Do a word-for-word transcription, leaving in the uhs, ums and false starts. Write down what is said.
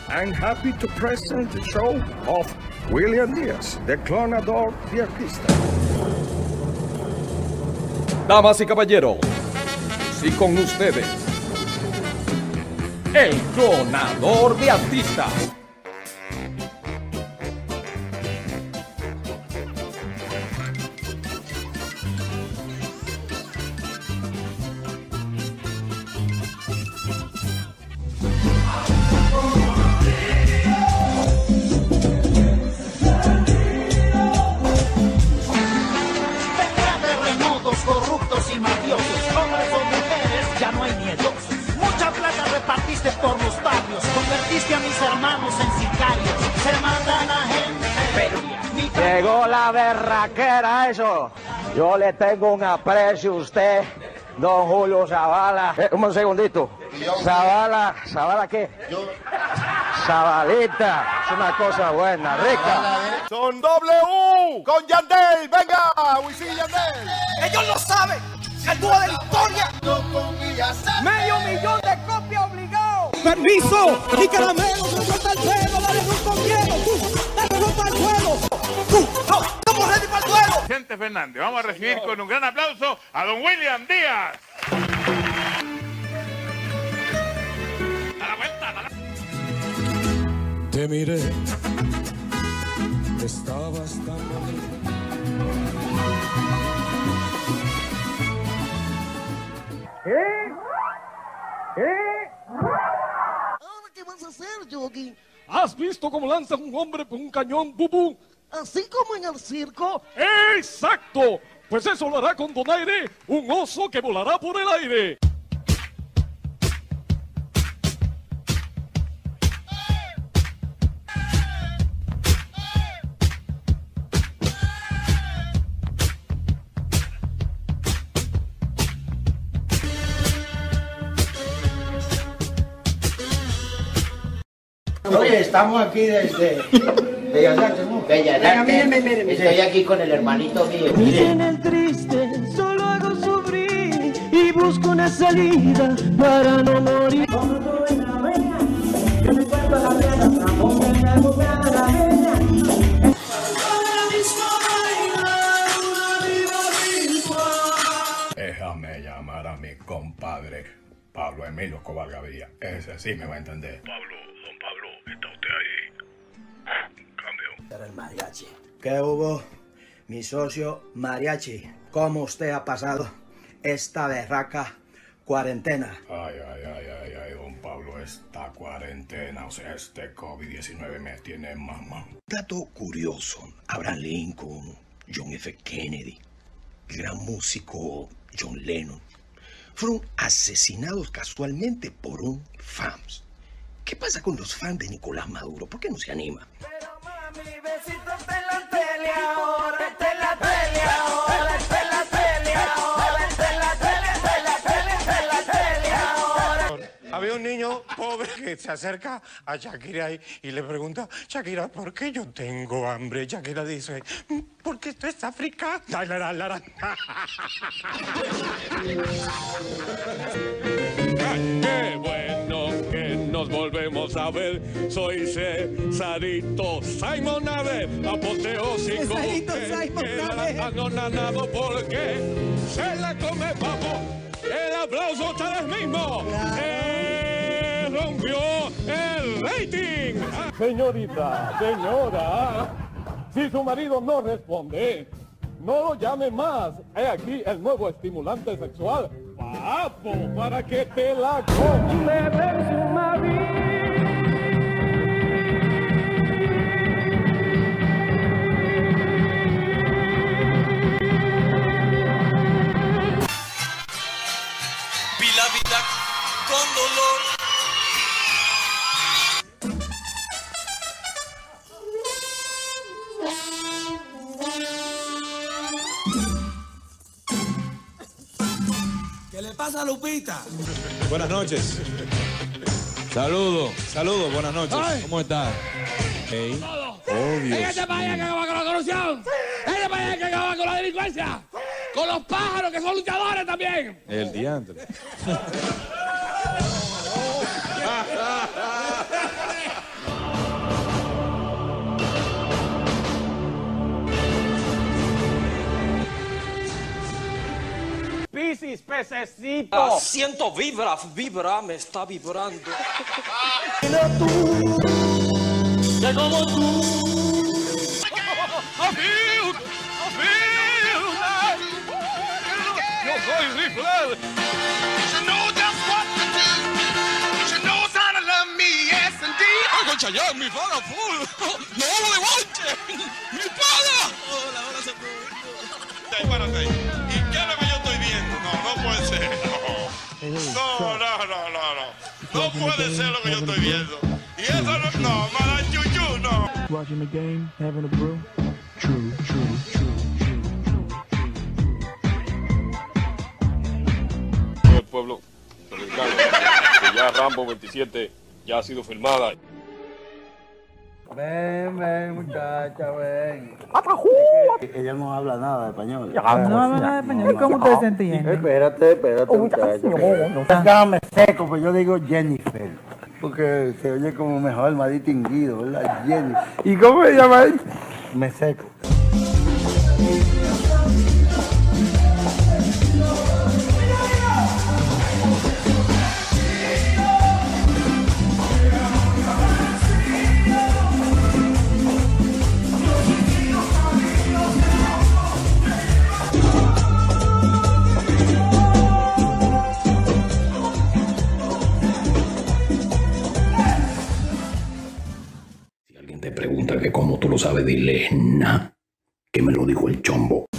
I'm happy to present the show of William Díaz, the clonador de artistas. Damas y caballeros, y con ustedes, el clonador de artistas. Corruptos y mafiosos, hombres o mujeres, ya no hay nietos. Mucha plata repartiste por los barrios, convertiste a mis hermanos en sicarios. Se mandan a gente. Llegó la berraquera, eso. Yo le tengo un aprecio a usted, don Julio Zavala. Eh, un segundito. Zavala, ¿Zavala qué? Zabalita, es una cosa buena, rica. Son doble U con Yandel, venga, Wisin y Yandel. Ellos lo saben, el dúo de la historia. Medio millón de copias obligado. Permiso, mi caramelo, me suelta el pelo, dale luz con hielo, tú, dale luz para el suelo. Tú, no, estamos ready para el duelo. Vicente Fernández, vamos a recibir con un gran aplauso a don William Díaz. A la vuelta, a la... Te miré, estabas tan bonito. ¿Eh? ¿Eh? ¿Ahora qué vas a hacer, Yogi? ¿Has visto cómo lanzan un hombre con un cañón, bubú? ¿Así como en el circo? ¡Exacto! Pues eso lo hará con Donaire, un oso que volará por el aire. Oye, estamos aquí desde Bellas Artes, ¿no? Bellas Artes. Estoy aquí con el hermanito mío. En el triste solo hago sufrir y busco una salida para no morir. Déjame llamar a mi compadre Pablo Emilio Escobar Gaviria. Ese sí me va a entender. Pablo, don Pablo, ¿está usted ahí? Cambio. Era el mariachi. ¿Qué hubo, mi socio mariachi? ¿Cómo usted ha pasado esta berraca cuarentena? Ay, ay, ay, ay, ay, don Pablo, esta cuarentena, o sea, este COVID diecinueve me tiene mamá. Dato curioso, Abraham Lincoln, John F. Kennedy, el gran músico John Lennon, fueron asesinados casualmente por un fans. ¿Qué pasa con los fans de Nicolás Maduro? ¿Por qué no se anima? Pero mami, besito está en la tele ahora, está en la tele ahora, está en la tele ahora, está en la tele, está en la tele, está en la tele ahora. Había un niño pobre que se acerca a Shakira y, y le pregunta, Shakira, ¿por qué yo tengo hambre? Shakira dice, porque esto es África. La, la, la, la, la. ¡Qué bueno que nos volvemos a ver! Soy Cesarito Simon Aver, apoteósico. Cesarito Simon Aver. Anonadado porque se la come papo. El aplauso está el mismo. Se rompió el rating. Señorita, señora, si su marido no responde, no lo llame más. He aquí el nuevo estimulante sexual, papo, para que te la come. su marido. Vi la vida con dolor. ¿Qué le pasa a Lupita? Buenas noches. Saludos, saludos, buenas noches. Ay. ¿Cómo estás? Hey. ¡Es este país que acaba con la corrupción! ¡Es este país que acaba con la delincuencia! ¡Con los pájaros que son luchadores también! El diantre. pececitos. Ah, siento vibra, vibra, me está vibrando. tú, que como tú. I feel, I feel that. Yo soy Rifle. You know just what to do. You know how to love me, yes indeed. Oigo Chayanne, mi pana full. No lo levanten. Mi pana. Hola, hola, se fue. Párate ahí. ¿Y qué es lo que yo estoy viendo? No, no puede ser. No, no, no, no, no. No puede ser lo que yo estoy viendo. Y eso no, no, mala chuchu, no. Watching the game, having a brew. True, true, true, true, El pueblo dominicano, que ya Rambo veintisiete ya ha sido filmada. Ven, ven, muchacha, ven. Ella no habla nada de español. No habla nada de español. ¿Y cómo ustedes se entienden? Espérate, espérate, muchacha. Llámame seco, pues yo digo Jennifer. Porque se oye como mejor, más distinguido, ¿verdad? Jennifer. ¿Y cómo se llama él? Me seco. Te pregunta que cómo tú lo sabes, dile, nah, que me lo dijo el chombo.